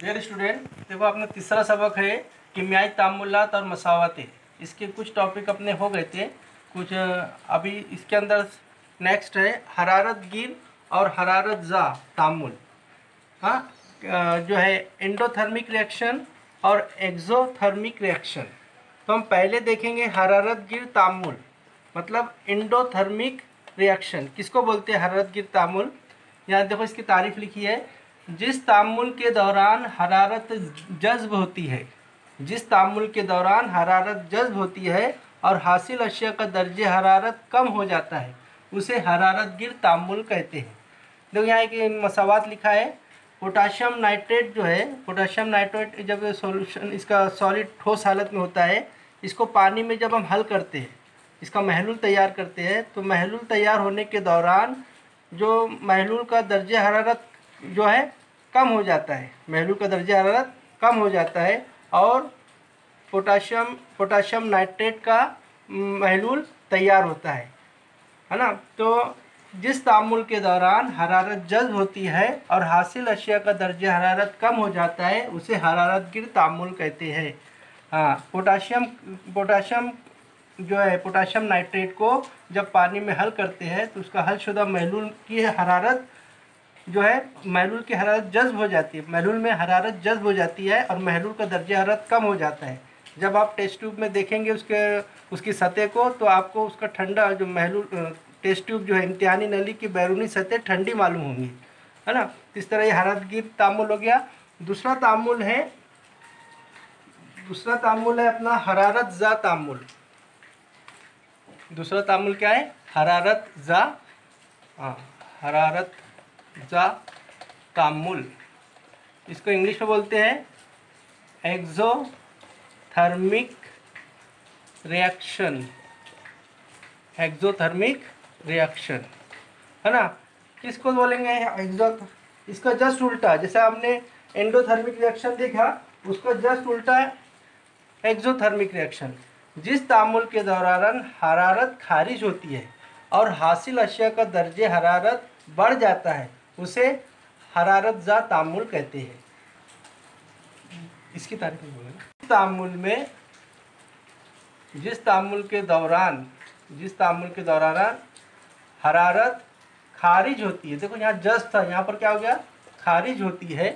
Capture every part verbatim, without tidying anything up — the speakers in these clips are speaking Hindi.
डियर स्टूडेंट, देखो अपना तीसरा सबक है कीमियाई तामुलात और मसावतें। इसके कुछ टॉपिक अपने हो गए थे कुछ। अभी इसके अंदर नेक्स्ट है हरारत गिर और हरारत ज़ा तामुल। हाँ, जो है एंडोथर्मिक रिएक्शन और एक्सोथर्मिक रिएक्शन। तो हम पहले देखेंगे हरारत गिर तामुल, मतलब एंडोथर्मिक रिएक्शन किसको बोलते हैं। हरारत गिर तामुल, यहाँ देखो इसकी तारीफ लिखी है। जिस तामुल के दौरान हरारत जज्ब होती है जिस तामुल के दौरान हरारत जज्ब होती है और हासिल अशिया का दर्जे हरारत कम हो जाता है उसे हरारत गिर तामुल कहते हैं। देखो यहाँ एक मसावात लिखा है। पोटाशियम नाइट्रेट जो है, पोटाशियम नाइट्रेट जब सॉल्यूशन इसका सॉलिड ठोस हालत में होता है, इसको पानी में जब हम हल करते हैं, इसका महलूल तैयार करते हैं, तो महलूल तैयार होने के दौरान जो महलूल का दर्जे हरारत जो है कम हो जाता है, महलूल का दर्जे हरारत कम हो जाता है और पोटाशियम पोटाशियम नाइट्रेट का महलूल तैयार होता है, है ना। तो जिस तामुल के दौरान हरारत जज्ब होती है और हासिल अशिया का दर्जे हरारत कम हो जाता है उसे हरारत गिर तामुल कहते हैं। हाँ, पोटाशियम पोटाशियम जो है पोटाशियम नाइट्रेट को जब पानी में हल करते हैं तो उसका हलशुदा महलूल की हरारत जो है महलूल की हरारत जज्ब हो जाती है, महलूल में हरारत जज्ब हो जाती है और महलूल का दर्जा हरारत कम हो जाता है। जब आप टेस्ट ट्यूब में देखेंगे उसके उसकी सतह को, तो आपको उसका ठंडा जो महलूल टेस्ट ट्यूब जो है इम्तिहानी नली की बैरूनी सतह ठंडी मालूम होंगी, है ना। इस तरह ये हरारत गिर तामुल हो गया। दूसरा तामुल है दूसरा तामुल है अपना हरारत ज़ा तामुल। दूसरा तामुल क्या है? हरारत ज़ा हाँ हरारत ज़ा तामुल। इसको इंग्लिश में बोलते हैं एक्सोथर्मिक रिएक्शन। एक्सोथर्मिक रिएक्शन, है ना। किसको बोलेंगे एक्सो? इसका जस्ट उल्टा, जैसे आपने एंडोथर्मिक रिएक्शन देखा, उसका जस्ट उल्टा है एक्सोथर्मिक रिएक्शन। जिस तामुल के दौरान हरारत खारिज होती है और हासिल अशिया का दर्जे हरारत बढ़ जाता है उसे हरारत ज़ा तामुल कहते हैं। इसकी तारीफ में बोलेंगे। तामुल में जिस तामुल के दौरान जिस तामुल के दौरान हरारत खारिज होती है, देखो यहाँ जस्ट था, यहाँ पर क्या हो गया? खारिज होती है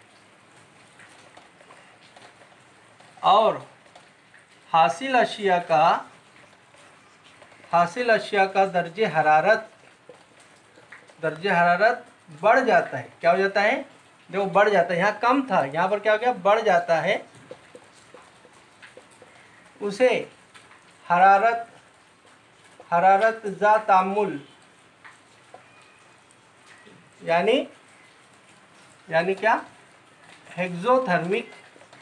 और हासिल अशिया का हासिल अशिया का दर्जे हरारत दर्जे हरारत बढ़ जाता है। क्या हो जाता है? देखो बढ़ जाता है, यहाँ कम था, यहाँ पर क्या हो गया? बढ़ जाता है। उसे हरारत हरारत ज़ा तामुल यानी यानी क्या? Exothermic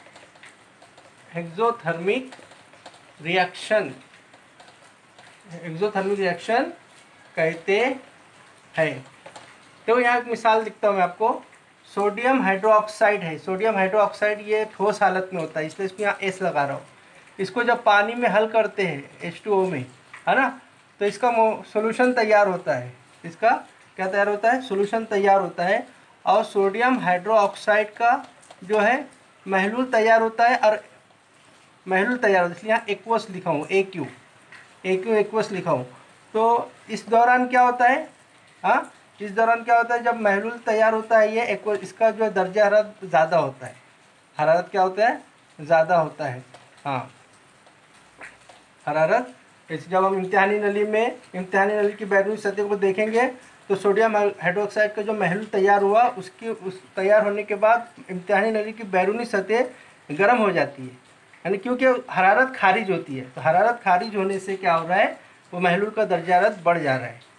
exothermic reaction exothermic reaction कहते हैं। तो यहाँ एक मिसाल दिखता हूँ मैं आपको। सोडियम हाइड्रोक्साइड है, सोडियम हाइड्रोक्साइड ये ठोस हालत में होता है, इसलिए इसमें यहाँ एस लगा रहा हूँ। इसको जब पानी में हल करते हैं एच टू ओ में, है ना, तो इसका सॉल्यूशन तैयार होता है। इसका क्या तैयार होता है? सॉल्यूशन तैयार होता है और सोडियम हाइड्रोक्साइड का जो है महलूल तैयार होता है और महलूल तैयार होता है, इसलिए यहाँ एक्वस लिखा हूँ, A Q A Q aqueous लिखा हूँ। तो इस दौरान क्या होता है? हाँ, इस दौरान क्या होता है? जब महलूल तैयार होता है ये एक्वस, इसका जो दर्जा हरारत ज़्यादा होता है। हरारत क्या होता है? ज़्यादा होता है। हाँ, हरारत जब हम इम्तिहानी नली में इम्तिहानी नली की बैरूनी सतह को देखेंगे तो सोडियम हाइड्रोक्साइड का जो महलूल तैयार हुआ उसकी उस तैयार होने के बाद इम्तिहानी नली की बैरूनी सतह गर्म हो जाती है, यानी क्योंकि हरारत खारिज होती है। तो हरारत खारिज होने से क्या हो रहा है? वो महलूल का दर्जा हरारत बढ़ जा रहा है।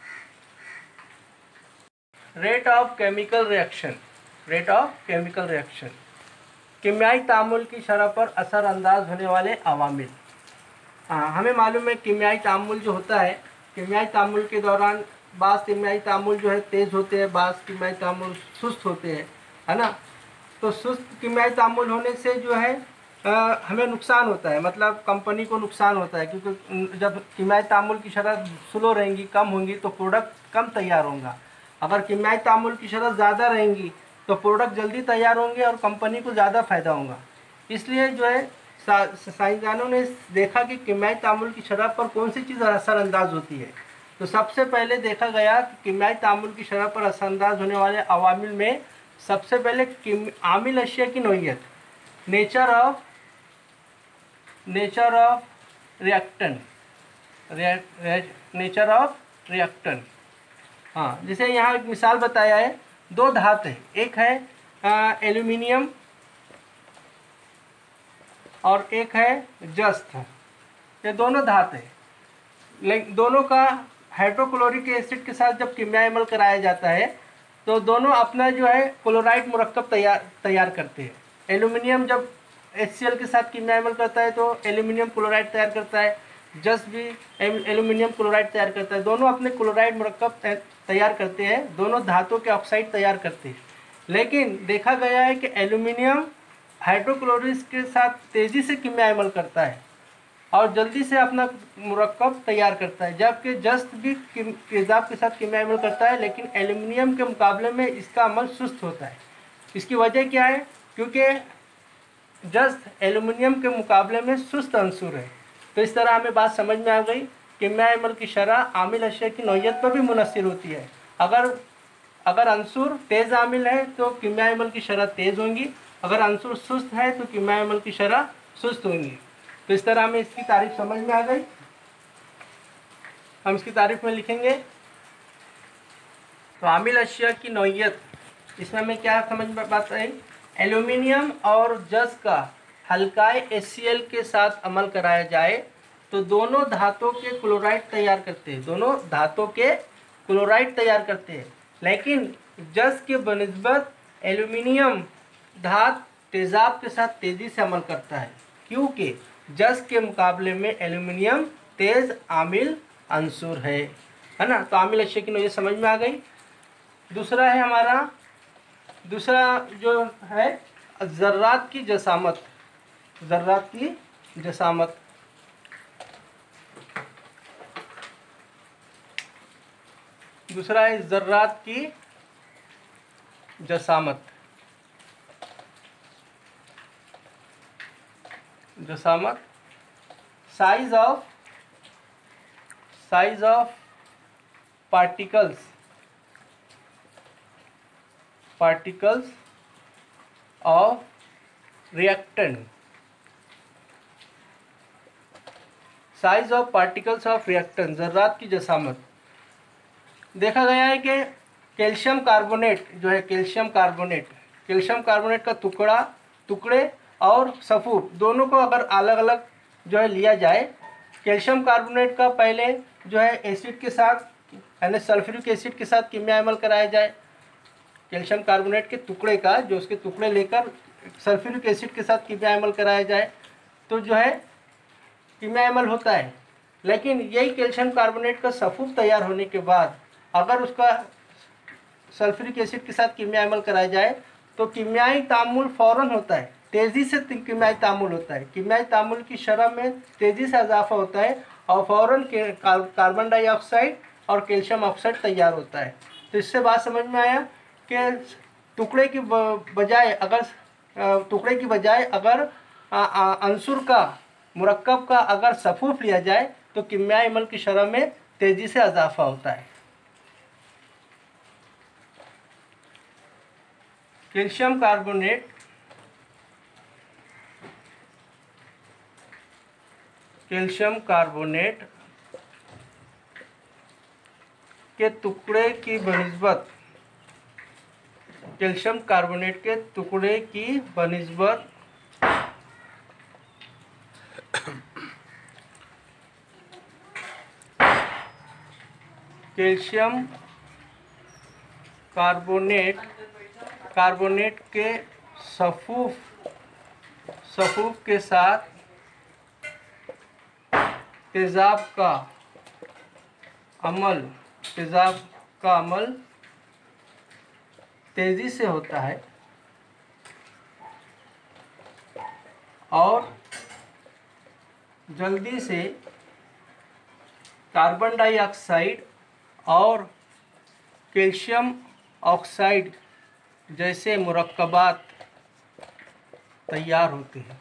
Rate of chemical reaction rate of chemical reaction कीमियाई तामुल की शरह पर असरअंदाज होने वाले अवामिल। हाँ, हमें मालूम है कीमियाई तामुल जो होता है, कीमियाई तामुल के दौरान बाज़ कीमियाई तामुल जो है तेज़ होते हैं, बाज़ कीमियाई तामुल सुस्त होते हैं, है ना। तो सुस्त कीमियाई तामुल होने से जो है आ, हमें नुकसान होता है, मतलब कंपनी को नुकसान होता है, क्योंकि जब कीमियाई तामुल की शरह स्लो रहेंगी, कम होंगी, तो प्रोडक्ट कम तैयार होगा। अगर कीमियाई तामुल की शरह ज़्यादा रहेंगी तो प्रोडक्ट जल्दी तैयार होंगे और कंपनी को ज़्यादा फायदा होगा। इसलिए जो है साइंसदानों ने देखा कि कीमियाई तामुल की शरह पर कौन सी चीज़ असरअंदाज होती है। तो सबसे पहले देखा गया कि कीमियाई तामुल की शरह पर असरअंदाज होने वाले अवामिल में सबसे पहले आमिल अशिया की नोयत, nature of nature of reactant nature of reactant. हाँ, जैसे यहाँ एक मिसाल बताया है, दो धातु है, एक है एल्यूमिनियम और एक है जस्त। ये दोनों धातु है, लेकिन दोनों का हाइड्रोक्लोरिक एसिड के साथ जब कीमियाई अमल कराया जाता है तो दोनों अपना जो है क्लोराइड मुरक्कब तैयार तैयार करते हैं। एल्यूमिनियम जब एच सी एल के साथ कीमियाई अमल करता है तो एल्यूमिनियम क्लोराइड तैयार करता है, जस्ट भी एल्यूमिनियम क्लोराइड तैयार करता है। दोनों अपने क्लोराइड मुरक्कब तैयार करते हैं, दोनों धातुओं के ऑक्साइड तैयार करते हैं। लेकिन देखा गया है कि एल्यूमिनियम हाइड्रोक्लोरिक के साथ तेज़ी से कीमियाई अमल करता है और जल्दी से अपना मुरक्कब तैयार करता है, जबकि जस्त भी तेजाब के साथ कीमियाई अमल करता है, लेकिन एल्यूमिनियम के मुकाबले में इसका अमल सुस्त होता है। इसकी वजह क्या है? क्योंकि जस्त एल्यूमिनियम के मुकाबले में सुस्त अंसुर है। तो इस तरह हमें बात समझ में आ गई, कीमियाई अमल की शरह आमिल अशिया की नौइयत पर भी मुनस्सिर होती है। अगर अगर अंसुर तेज़ आमिल है तो कीमियाई अमल की शरह तेज़ होंगी, अगर अंसुर सुस्त है तो कीमियाई अमल की शरह सुस्त होंगी। तो इस तरह हमें इसकी तारीफ समझ में आ गई। हम इसकी तारीफ में लिखेंगे तो आमिल अशिया की नौइयत, इसमें हमें क्या समझ में बात आई? एल्यूमिनियम और जस्त का हल्काए एच सी एल के साथ अमल कराया जाए तो दोनों धातुओं के क्लोराइड तैयार करते हैं, दोनों धातुओं के क्लोराइड तैयार करते हैं। लेकिन जस्त के बनिस्बत एल्यूमिनियम धातु तेजाब के साथ तेज़ी से अमल करता है, क्योंकि जस्त के मुकाबले में एल्यूमिनियम तेज़ आमिल अंसुर है, है ना। तो आमिल अशिया की नौइयत समझ में आ गई। दूसरा है हमारा, दूसरा जो है ज़र्रात की जसामत, ज़र्रात की जसामत। दूसरा है ज़र्रात की जसामत। जसामत size of size of particles particles of reactant size of particles of reactant ज़र्रात की जसामत। देखा गया है कि कैल्शियम कार्बोनेट जो है, कैल्शियम कार्बोनेट कैल्शियम कार्बोनेट का टुकड़ा टुकड़े और सफूफ दोनों को अगर अलग अलग जो है लिया जाए, कैल्शियम कार्बोनेट का पहले जो है एसिड के साथ यानी सल्फ्यूरिक एसिड के साथ कीमियाई अमल कराया जाए। कैल्शियम कार्बोनेट के टुकड़े का जो उसके टुकड़े लेकर सल्फ्यूरिक एसिड के साथ कीमियाई अमल कराया जाए तो जो है कीमियाई अमल होता है। लेकिन यही कैल्शियम कार्बोनेट का सफूफ तैयार होने के बाद अगर उसका सल्फ्यूरिक एसिड के साथ कीमियाई अमल कराया जाए तो कीमियाई तामुल फ़ौरन होता है, तेज़ी से कीमियाई तामुल होता है, कीमियाई तामुल की शरह में तेज़ी से इजाफा होता है और फ़ौरन के कार्बन डाइऑक्साइड और कैल्शियम ऑक्साइड तैयार होता है। तो इससे बात समझ में आया कि टुकड़े की बजाय अगर टुकड़े की बजाय अगर अंसुर का मुरक्कब का अगर सफूफ लिया जाए तो कीमियाई अमल की शरह में तेज़ी से इजाफा होता है। कैल्शियम कार्बोनेट कैल्शियम कार्बोनेट के टुकड़े की बनिस्बत कैल्शियम कार्बोनेट के टुकड़े की बनिस्बत कैल्शियम कार्बोनेट कार्बोनेट के सफूफ सफूफ के साथ तेजाब का अमल तेजाब का अमल तेज़ी से होता है और जल्दी से कार्बन डाइऑक्साइड और कैल्शियम ऑक्साइड जैसे मुरक्कबात तैयार होते हैं,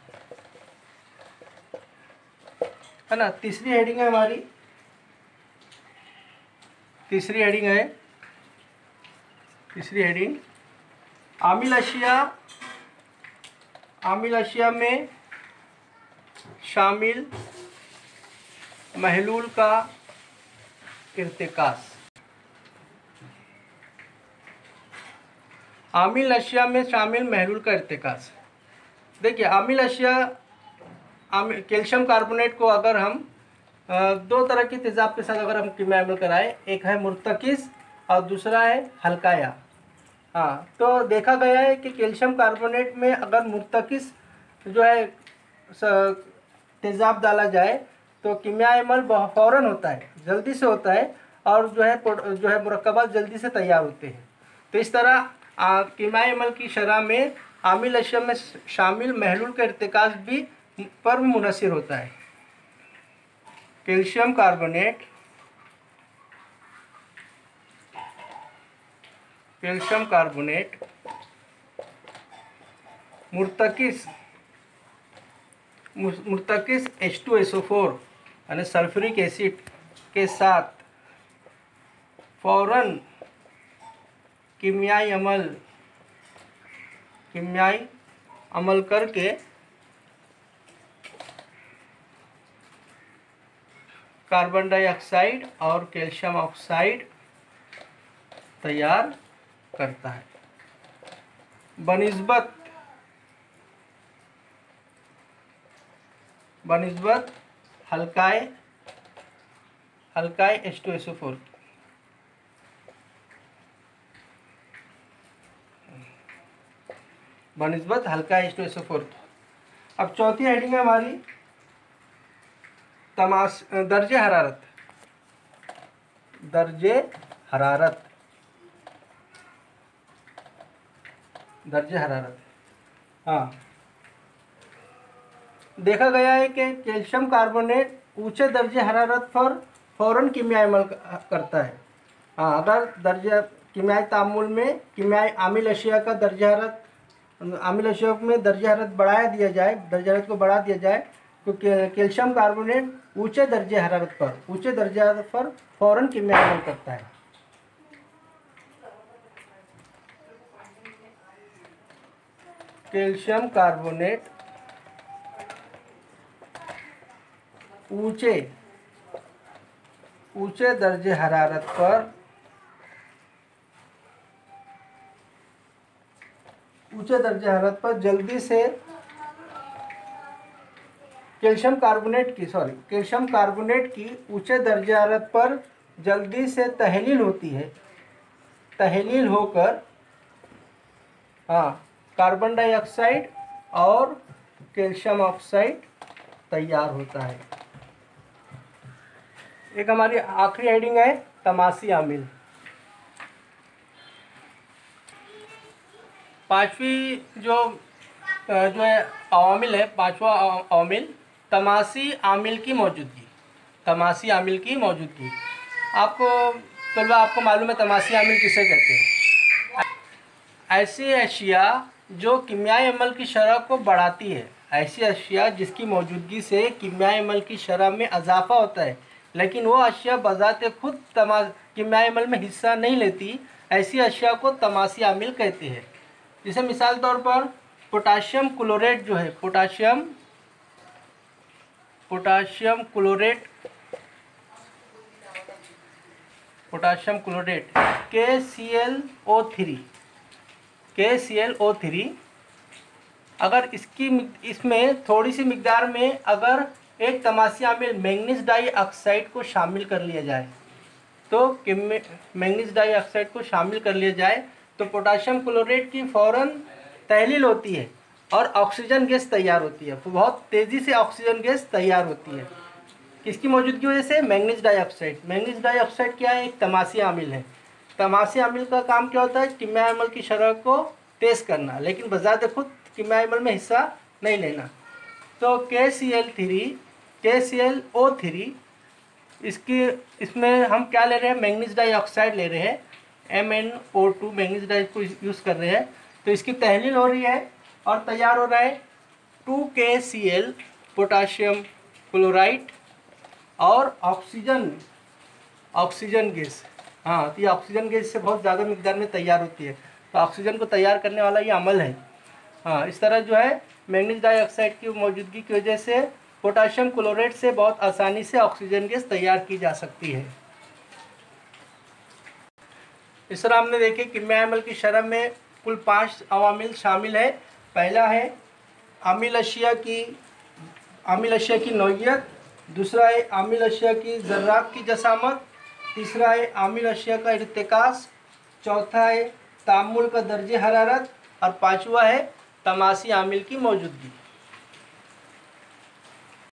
है ना। तीसरी हेडिंग है हमारी, तीसरी हेडिंग है तीसरी हेडिंग आमिल अशिया, आमिल अशिया में शामिल महलूल का इर्तिकास। आमिल अशिया में शामिल महलूल का इर्तिकास। देखिए आमिल अशिया, कैल्शियम कार्बोनेट को अगर हम दो तरह के तेजाब के साथ अगर हम कीमियाई अमल कराएं, एक है मुर्तकिस और दूसरा है हल्काया। हाँ, तो देखा गया है कि कैल्शियम कार्बोनेट में अगर मुर्तकिस जो है तेजाब डाला जाए तो कीमियाई अमल फ़ौरन होता है, जल्दी से होता है, और जो है जो है मुरक्कबात जल्दी से तैयार होते हैं। तो इस तरह कीमियाई अमल की शरह में आमिल अशिया में शामिल महलूल का इर्तिकास भी पर भी मुनहसिर होता है। कैल्शियम कार्बोनेट कैल्शियम कार्बोनेट मुर्तकिस मुर्तकिस H two S O four यानी सल्फ्यूरिक एसिड के साथ फ़ौरन कीमियाई अमल कीमियाई अमल करके कार्बन डाइऑक्साइड और कैल्शियम ऑक्साइड तैयार करता है। बनिस्बत बनिस्बत हल्काए हल्काए H two S O four बनिस्बत हल्का H two S O four. अब चौथी हेडिंग है हमारी तमास दर्जे हरारत। दर्जे हरारत दर्जे हरारत हाँ, देखा गया है कि कैल्शियम कार्बोनेट ऊंचे दर्जे हरारत पर फ़ौरन कीमियाई अमल करता है। हाँ, अगर दर्जे कीमियाई तामुल में कीमियाई आमिल अशिया का दर्जा हरारत आमिल अशिया में दर्जा हरारत बढ़ाया दिया जाए दर्जा हरारत को बढ़ा दिया जाए तो कैल्शियम कार्बोनेट ऊंचे दर्जे हरारत पर ऊंचे दर्जे हरारत पर फ़ौरन कीमियाई अमल करता है। कैल्शियम कार्बोनेट ऊंचे ऊंचे दर्जे हरारत पर ऊंचे दर्जे हरारत पर जल्दी से कैल्शियम कार्बोनेट की सॉरी कैल्शियम कार्बोनेट की ऊंचे दर्जे हरारत पर जल्दी से तहलील होती है। तहलील होकर हाँ कार्बन डाइऑक्साइड और कैल्शियम ऑक्साइड तैयार होता है। एक हमारी आखिरी हेडिंग है तमासी आमिल। पांचवी जो जो है अवामिल है, पांचवा अवामिल तमासी आमिल की मौजूदगी। तमासी आमिल की मौजूदगी आपको तलबा आपको मालूम है तमासी आमिल किसे कहते हैं? ऐसी अशिया जो कीमियाई अमल की शरह को बढ़ाती है, ऐसी अशिया जिसकी मौजूदगी से कीमियाई अमल की शरह में इजाफा होता है, लेकिन वो अशिया बजाते खुद तमा कीमियाई अमल में हिस्सा नहीं लेती, ऐसी अशिया को तमासी आमिल कहते हैं। जैसे मिसाल तौर पर पोटाशियम क्लोरेट जो है potassium potassium chlorate potassium chlorate के सी एल ओ थ्री के सी एल ओ थ्री अगर इसकी इसमें थोड़ी सी मिकदार में अगर एक तमासी आमिल मैंगनीज डाइऑक्साइड को शामिल कर लिया जाए तो मैंगनीज डाइऑक्साइड को शामिल कर लिया जाए तो पोटाशियम क्लोरेट की फ़ौरन तहलील होती है और ऑक्सीजन गैस तैयार होती है। बहुत तेज़ी से ऑक्सीजन गैस तैयार होती है किसकी मौजूदगी की वजह से? Manganese dioxide. मैंगनीज डाइऑक्साइड क्या है? एक तमासी आमिल है। तमासी आमिल का काम क्या होता है? कीमियाई अमल की शरह को तेज़ करना, लेकिन बजाते खुद कीमियाई अमल में हिस्सा नहीं लेना। तो के सी एल थ्री के सी एल ओ थ्री इसकी इसमें हम क्या ले रहे हैं? मैंगनीज डाइऑक्साइड ले रहे हैं, M N O two manganese di को यूज़ कर रहे हैं। तो इसकी तहलील हो रही है और तैयार हो रहा है two K C L potassium chloride और ऑक्सीजन ऑक्सीजन गैस। हाँ, तो ये ऑक्सीजन गैस से बहुत ज़्यादा मिकदार में तैयार होती है, तो ऑक्सीजन को तैयार करने वाला ये अमल है। हाँ, इस तरह जो है मैग्नीज डाइऑक्साइड की मौजूदगी की वजह से पोटाशियम क्लोराइड से बहुत आसानी से ऑक्सीजन गैस तैयार की जा सकती है। इस तरह हमने देखे कीमियाई अमल की शरह में कुल पांच अवामिल शामिल है। पहला है आमिल अशिया की आमिल अशिया की नौइयत, दूसरा है आमिल अशिया की ज़र्रात की जसामत, तीसरा है आमिल अशिया का इर्तिकास, चौथा है तामुल का दर्जे हरारत और पांचवा है तमासी आमिल की मौजूदगी।